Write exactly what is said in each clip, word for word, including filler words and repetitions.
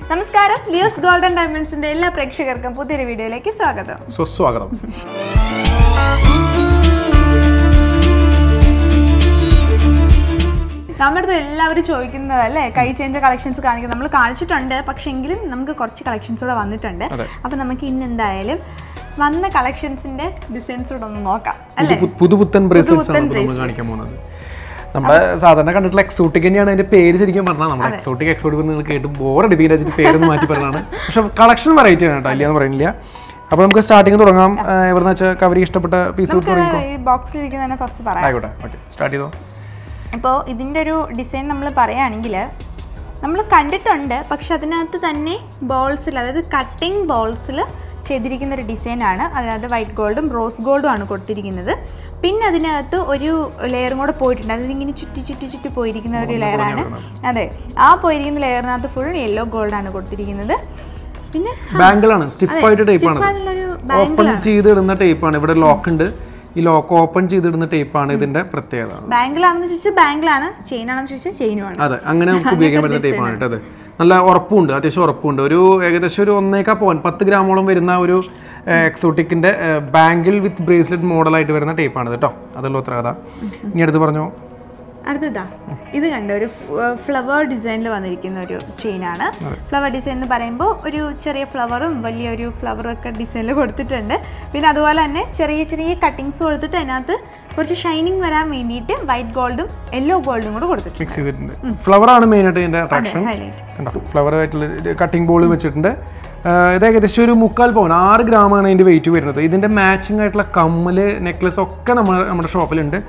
നമസ്കാരം, Leo's gold and ഡയമണ്ട്സിന്റെ എല്ലാ പ്രേക്ഷകർക്കും പുതിയൊരു വീഡിയോയിലേക്ക് സ്വാഗതം. സുസ്വാഗതം. നമ്മുടെ എല്ലാവരും ചോദിക്കുന്നതല്ലേ കൈ ചേഞ്ച് കളക്ഷൻസ് കാണിക്കുന്നത്. നമ്മൾ കാണിച്ചിട്ടുണ്ട്, പക്ഷെ എങ്കിലും നമുക്ക് കുറച്ച് കളക്ഷൻസ് കൂടെ വന്നിട്ടുണ്ട്. അപ്പൊ നമുക്ക് ഇന്ന് എന്തായാലും വന്ന കളക്ഷൻസിന്റെ ഡിസൈൻസ് കൂടെ ഒന്ന് നോക്കാം അല്ലേ. പുതുപുത്തൻ ബ്രേസ്ലെറ്റ്സ് ആണ് നമ്മൾ കാണിക്കാൻ പോകുന്നത്. നമ്മുടെ സാധാരണ കണ്ടിട്ടുള്ള എക്സോട്ടിക് തന്നെയാണ് അതിന്റെ പേര് ശരിക്കും പറഞ്ഞാൽ. നമ്മുടെ എക്സോട്ടിക് എക്സോട്ടിക് നിങ്ങൾ കേട്ട് ബോറടിപ്പിക്കുന്ന വെച്ചിട്ട് പേരൊന്ന് മാറ്റി പറഞ്ഞാണ്. പക്ഷെ കളക്ഷൻ വെറൈറ്റി ആണ് കേട്ടോ, ഇല്ലാന്ന് പറയുന്നില്ല. അപ്പൊ നമുക്ക് സ്റ്റാർട്ടിങ് തുടങ്ങാം. എവിടെ വെച്ചാൽ കവറി ഇഷ്ടപ്പെട്ട പീസ് ബോക്സിലിരിക്കുന്നതിനെ ഫസ്റ്റ് പറയാം. ആയിക്കോട്ടെ, ഓക്കെ, സ്റ്റാർട്ട് ചെയ്തോ. ഇപ്പോൾ ഇതിൻ്റെ ഒരു ഡിസൈൻ നമ്മൾ പറയുകയാണെങ്കിൽ നമ്മൾ കണ്ടിട്ടുണ്ട്, പക്ഷെ അതിനകത്ത് തന്നെ ബോൾസിൽ, അതായത് കട്ടിങ് ബോൾസിൽ ചെയ്തിരിക്കുന്ന ഒരു ഡിസൈനാണ്. അതായത് വൈറ്റ് ഗോൾഡും റോസ് ഗോൾഡും ആണ് കൊടുത്തിരിക്കുന്നത്. പിന്നെ അതിനകത്ത് ഒരു ലെയറും കൂടെ പോയിട്ടുണ്ട്, അതായത് ഇങ്ങനെ ചുറ്റി ചുറ്റി ചുറ്റി പോയിരിക്കുന്ന ഒരു ലെയറാണ്. അതെ, ആ പോയിരിക്കുന്ന ലെയറിനകത്ത് ഫുൾ യെല്ലോ ഗോൾഡാണ് കൊടുത്തിരിക്കുന്നത്. പിന്നെ ബാങ്കിളാണ്, സ്റ്റിഫ് ആയിട്ട് ടൈപ്പാണ്, ഓപ്പൺ ചെയ്തിടുന്ന ടൈപ്പാണ്. ഇവിടെ ലോക്ക് ഉണ്ട്, ഈ ലോക്ക് ഓപ്പൺ ചെയ്തിടുന്ന ടൈപ്പാണ് ഇതിന്റെ പ്രത്യേകത. ബാങ്കിളാണെന്ന് ചോദിച്ചാൽ ബാങ്കിളാണ്, ചെയിൻ ആണെന്ന് ചോദിച്ചാൽ ചെയിനുമാണ്. അതെ, അങ്ങനെ നമുക്ക് ഉപയോഗിക്കാൻ പറ്റുന്ന ടൈപ്പാണ് കേട്ടോ. അത് നല്ല ഉറപ്പുണ്ട്, അത്യാവശ്യം ഉറപ്പുണ്ട്. ഒരു ഏകദേശം ഒരു ഒന്നേക്കാ പോയിന്റ് പത്ത് ഗ്രാമോളം വരുന്ന ഒരു എക്സോട്ടിക്കിന്റെ ബാങ്കിൾ വിത്ത് ബ്രേസ്ലെറ്റ് മോഡലായിട്ട് വരുന്ന ടൈപ്പാണ് കേട്ടോ. അതുള്ള ഉത്തര കഥ. ഇനി അടുത്ത് പറഞ്ഞോ. അടുത്തതാ, ഇത് കണ്ട ഒരു ഫ്ലവർ ഡിസൈനിൽ വന്നിരിക്കുന്ന ഒരു ചെയിനാണ്. ഫ്ലവർ ഡിസൈൻ എന്ന് പറയുമ്പോൾ ഒരു ചെറിയ ഫ്ലവറും വലിയൊരു ഫ്ലവറും ഒക്കെ ഡിസൈനിൽ കൊടുത്തിട്ടുണ്ട്. പിന്നെ അതുപോലെ തന്നെ ചെറിയ ചെറിയ കട്ടിങ്സ് കൊടുത്തിട്ട് അതിനകത്ത് കുറച്ച് ഷൈനിങ് വരാൻ വേണ്ടിയിട്ട് വൈറ്റ് ഗോൾഡും യെല്ലോ ഗോൾഡും കൂടെ കൊടുത്തിട്ടുണ്ട്, മിക്സ് ചെയ്തിട്ടുണ്ട്. ഫ്ലവർ ആണ് മെയിൻ ആയിട്ട് ഇതിന്റെ അട്രാക്ഷൻ. ഫ്ലവർ ആയിട്ടുള്ള കട്ടിംഗ് ബോൾ വെച്ചിട്ടുണ്ട്. ഇത് ഏകദേശം ഒരു മുക്കാൽ പവൻ, ആറ് ഗ്രാമാണ് ഇതിന്റെ വെയിറ്റ് വരുന്നത്. ഇതിന്റെ മാച്ചിങ് ആയിട്ടുള്ള കമ്മല്, നെക്ലസ് ഒക്കെ നമ്മുടെ നമ്മുടെ ഷോപ്പിലുണ്ട്.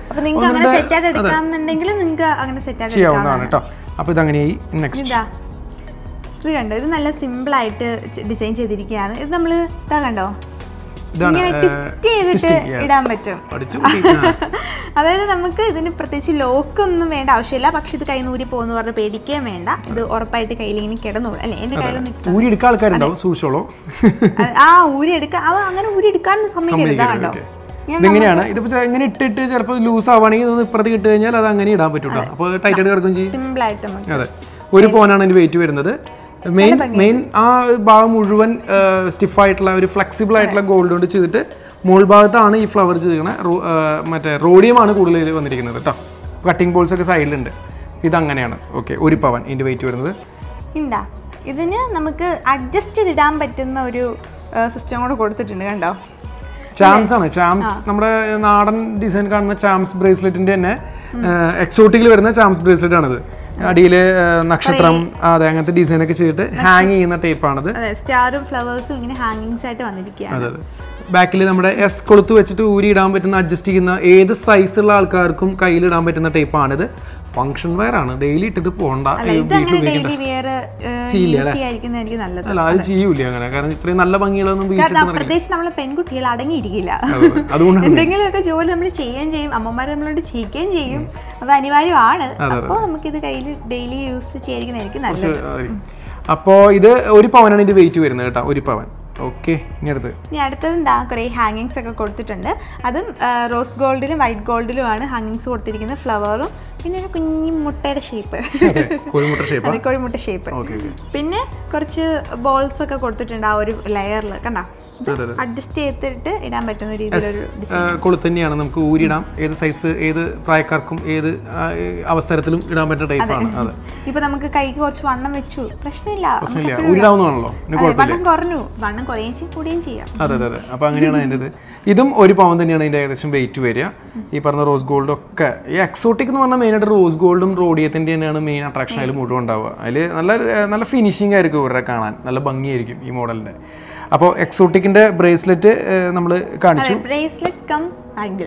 ചെയ്യാവുന്നതാണ് കേട്ടോ. അപ്പൊ ഇതങ്ങനെ നെക്സ്റ്റ് ഇത് കണ്ടോ, ഇത് നല്ല സിമ്പിൾ ആയിട്ട് ഡിസൈൻ ചെയ്തിരിക്കുകയാണ്. ഇത് നമ്മൾ ഇതാ കണ്ടോ, ട്വിസ്റ്റ് ചെയ്തിട്ട് ഇടാൻ പറ്റും. അതായത് നമുക്ക് ഇതിന് പ്രത്യേകിച്ച് ലോക്ക് ഒന്നും വേണ്ട ആവശ്യമില്ല. പക്ഷെ ഇത് കൈ നൂരി പോകുന്ന പറഞ്ഞ് പേടിക്കുകയും വേണ്ട. ഇത് ഉറപ്പായിട്ട് കയ്യിൽ ഇങ്ങനെ കിടന്നോളൂ അല്ലെ. എന്റെ കയ്യിൽ ഊരി എടുക്കാൻ ആൾക്കാരുണ്ടാവും, സൂക്ഷിച്ചോളൂ. ആ ഊരി എടുക്കാൻ, അവ അങ്ങനെ ഊരി എടുക്കാൻ സമ്മതിക്കരുതാണ്ടോ. ഇതെങ്ങനെയാണ് ഇതിപ്പോ എങ്ങനെ ഇട്ടിട്ട് ചിലപ്പോൾ ലൂസ് ആവുകയാണെങ്കിൽ ഇത് ഇപ്പുറത്ത് കിട്ടി കഴിഞ്ഞാൽ അത് അങ്ങനെ ഇടാൻ പറ്റൂട്ടോ. അപ്പോൾ ടൈറ്റ് ആയിട്ട് കിടക്കും ചെയ്യും. സിമ്പിൾ ആയിട്ട്. അതെ, ഒരു പോനാണ് ഇതിന്റെ വെയിറ്റ് വരുന്നത്. മെയിൻ മെയിൻ ആ ഭാഗം മുഴുവൻ സ്റ്റിഫ് ആയിട്ടുള്ള ഒരു ഫ്ലെക്സിബിൾ ആയിട്ടുള്ള ഗോൾഡ് കൊണ്ട് ചെയ്തിട്ട് മുകൾ ഭാഗത്താണ് ഈ ഫ്ലവർ ചെയ്തിരിക്കുന്നത്. മറ്റേ റോഡിയമാണ് കൂടുതൽ വന്നിരിക്കുന്നത് കേട്ടോ. കട്ടിംഗ് ബോൾസ് ഒക്കെ സൈഡിലുണ്ട്. ഇതങ്ങനെയാണ്. ഓക്കെ, ഒരു പവൻ ഇതിന്റെ വെയിറ്റ് വരുന്നത്. ഉണ്ടാ ഇതിന് നമുക്ക് അഡ്ജസ്റ്റ് ചെയ്തിടാൻ പറ്റുന്ന ഒരു സിസ്റ്റം കൂടെ കൊടുത്തിട്ടുണ്ട് കണ്ടോ. ചാംസ് ആണ്, ചാംസ് നമ്മുടെ നാടൻ ഡിസൈൻ കാണുന്ന ചാംസ് ബ്രേസ്ലെറ്റിന്റെ തന്നെ എക്സോട്ടിക്കിൽ വരുന്ന ചാംസ് ബ്രേസ്ലെറ്റ് ആണിത്. അടിയില് നക്ഷത്രം, അതെ, അങ്ങനത്തെ ഡിസൈൻ ഒക്കെ ചെയ്തിട്ട് ഹാങ് ചെയ്യുന്ന ടൈപ്പാണത്. സ്റ്റാറും ഫ്ലവേഴ്സും ഇങ്ങനെ ഹാങ്ങിങ്സ് ആയിട്ട് വന്നിരിക്കുകയാണ്. അതെ അതെ, ബാക്കിൽ നമ്മുടെ എസ് കൊളുത്ത് വെച്ചിട്ട് ഊരി ഇടാൻ പറ്റുന്ന, അഡ്ജസ്റ്റ് ചെയ്യുന്ന ഏത് സൈസുള്ള ആൾക്കാർക്കും കയ്യിലിടാൻ പറ്റുന്ന ടൈപ്പാണിത്. ഫംഗ്ഷൻ വെയർ ആണ്, ഡെയിലി ഇട്ടിട്ട് പോകണ്ട, അല്ല അത് ചെയ്യൂല അങ്ങനെ. കാരണം ഇത്രയും നല്ല ഭംഗികളൊന്നും പ്രത്യേകിച്ച് നമ്മളെ പെൺകുട്ടികൾ അടങ്ങിയിരിക്കില്ല. എന്തെങ്കിലുമൊക്കെ ജോലി നമ്മൾ ചെയ്യുകയും ചെയ്യും, അമ്മമാർ നമ്മളോട് ചെയ്യിക്കുകയും ചെയ്യും. അത് അനിവാര്യമാണ്. അപ്പോൾ നമുക്കിത് കയ്യിൽ ഡെയിലി യൂസ് ചെയ്യാതിരിക്കുന്നതായിരിക്കും നല്ലത്. അപ്പോ ഇത് ഒരു പവനാണ് ഇതിന്റെ വെയിറ്റ് വരുന്നത് കേട്ടോ, ഒരു പവൻ. ഓക്കെ, ഇനി അടുത്ത് ഇനി അടുത്തത് എന്താ, കുറേ ഹാങ്ങിങ്സ് ഒക്കെ കൊടുത്തിട്ടുണ്ട്. അതും റോസ് ഗോൾഡിലും വൈറ്റ് ഗോൾഡിലുമാണ് ഹാങ്ങിങ്സ് കൊടുത്തിരിക്കുന്നത്. ഫ്ലവറും പിന്നെ ഒരു കുഞ്ഞി മുട്ടയുടെ ഷേപ്പ്, കോഴിമുട്ട ഷേപ്പ്. പിന്നെ കുറച്ച് ബോൾസ് ഒക്കെ കൊടുത്തിട്ടുണ്ട് ആ ഒരു ലെയറിൽ. കണ്ടോ, അഡ്ജസ്റ്റ് ചെയ്തിട്ട് ഇടാൻ പറ്റുന്ന രീതിയിലൊരു കൊളുത്ത് തന്നെയാണ്. നമുക്ക് ഊരിടാം, ഏത് സൈസ് ഏത് പ്രായക്കാർക്കും ഏത് അവസരത്തിലും ഇടാൻ പറ്റുന്ന ടൈപ്പാണ്. അതെ, ഇപ്പൊ നമുക്ക് കൈക്ക് കുറച്ച് വണ്ണം വെച്ചു, പ്രശ്നമില്ല, ഊരിടാവുന്നതാണല്ലോ. വണ്ണം കുറഞ്ഞു, വണ്ണം കുറയുകയും ചെയ്യും, കൂടുകയും ചെയ്യാം. അതെ അതെ അതെ, അപ്പൊ അങ്ങനെയാണ് അതിൻ്റെ. ഇതും ഒരു പവൻ തന്നെയാണ് ഇതിന്റെ ഏകദേശം വെയിറ്റ് വരിക. ഈ പറഞ്ഞ റോസ് ഗോൾഡ് ഒക്കെ, ഈ എക്സോട്ടിക് എന്ന് പറഞ്ഞാൽ മെയിനായിട്ട് റോസ് ഗോൾഡും റോഡിയത്തിന്റെ തന്നെയാണ് മെയിൻ അട്രാക്ഷൻ അതിൽ മുഴുവൻ ഉണ്ടാവുക. അതിൽ നല്ല നല്ല ഫിനിഷിംഗ് ആയിരിക്കും ഇവരുടെ കാണാൻ, നല്ല ഭംഗിയായിരിക്കും ഈ മോഡലിന്റെ. അപ്പോൾ എക്സോട്ടിക്കിന്റെ ബ്രേസ്ലെറ്റ് നമ്മൾ കാണിച്ചു. ബ്രേസ്ലെറ്റ് കം ബാങ്കിൾ,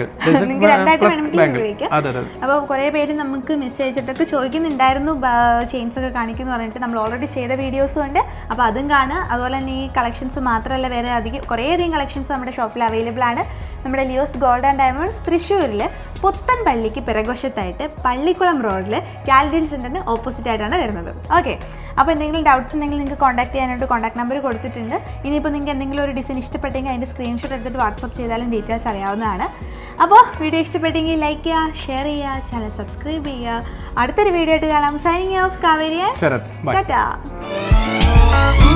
അപ്പോൾ കുറെ പേര് നമുക്ക് മെസ്സേജ് അയച്ചിട്ടൊക്കെ ചോദിക്കുന്നുണ്ടായിരുന്നു ചെയിൻസ് ഒക്കെ കാണിക്കുന്നു പറഞ്ഞിട്ട്. നമ്മൾ ഓൾറെഡി ചെയ്ത വീഡിയോസും ഉണ്ട്, അപ്പോൾ അതും കാണുക. അതുപോലെ തന്നെ ഈ കളക്ഷൻസ് മാത്രമല്ല, വേറെ അധികം കുറേയധികം കളക്ഷൻസ് നമ്മുടെ ഷോപ്പിൽ അവൈലബിൾ ആണ്. നമ്മുടെ ലിയോസ് ഗോൾഡ് ആൻഡ് ഡയമണ്ട്സ് തൃശ്ശൂരിൽ പുത്തൻപള്ളിക്ക് പിറകുവശത്തായിട്ട് പള്ളിക്കുളം റോഡിൽ കാൽഡിയൻ സെന്ററിന് ഓപ്പോസിറ്റ് ആയിട്ടാണ് വരുന്നത്. ഓക്കെ, അപ്പോൾ എന്തെങ്കിലും ഡൗട്ട്സ് ഉണ്ടെങ്കിൽ നിങ്ങൾക്ക് കോൺടാക്ട് ചെയ്യാനായിട്ട് കോൺടാക്ട് നമ്പർ കൊടുത്തിട്ടുണ്ട്. ഇനിയിപ്പോൾ നിങ്ങൾക്ക് എന്തെങ്കിലും ഒരു ഡിസൈൻ ഇഷ്ടപ്പെട്ടെങ്കിൽ അതിൻ്റെ സ്ക്രീൻഷോട്ട് എടുത്തിട്ട് വാട്സപ്പ് ചെയ്താലും ഡീറ്റെയിൽസ് അറിയാവുന്നതാണ്. അപ്പോൾ വീഡിയോ ഇഷ്ടപ്പെട്ടെങ്കിൽ ലൈക്ക് ചെയ്യുക, ഷെയർ ചെയ്യുക, ചാനൽ സബ്സ്ക്രൈബ് ചെയ്യുക. അടുത്തൊരു വീഡിയോ ആയിട്ട് കാണാം. Signing off Kaveriya. ടാറ്റാ. ബൈ.